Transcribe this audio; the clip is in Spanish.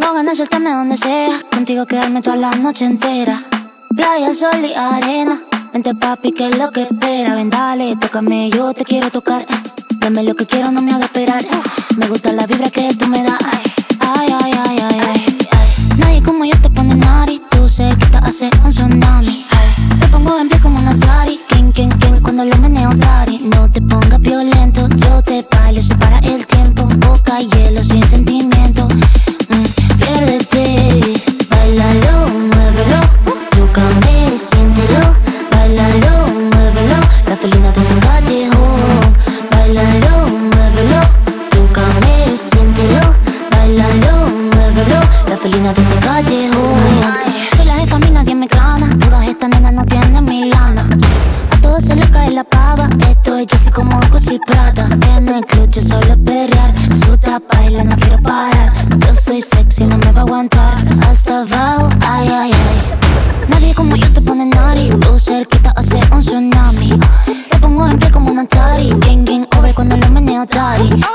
Tengo ganas de soltarme donde sea, contigo quedarme toda la noche entera. Playa, sol y arena, vente papi, que es lo que espera. Ven dale, tócame, yo te quiero tocar. Dame lo que quiero, no me hagas esperar. Me gusta la vibra que tú me das. Ay, ay, ay, ay, ay. Nadie como yo te pone nari. Tú cerquita hace un tsunami. Te pongo en pie como una Atari. Ken, ken, ken, cuando lo meneo tari. No te pongas violento, yo te bailo, se para el tiempo. Boca hielo sin sentimiento. Piérdete, bailalo, muévelo. Tócame, siéntelo. Bailalo, muévelo. La felina de este callejón. Bailalo, muévelo. Tócame, siéntelo. Bailalo, muévelo. La felina de este callejón. Soy la jefa, a mí nadie me gana. Todas estas nenas no tienen mi lana. A todos se les cae la pava. Esto es Jessie como Gucci Prada. En el club yo solo perrear. Suda, baila, no quiero parar. Yo soy sexy, no me va a aguantar. Hasta abajo, ay, ay, ay. Nadie como yo te pone nari. Tú cerquita hace un tsunami. Te pongo en pie como una Atari. Gang, gang over cuando lo meneo tari.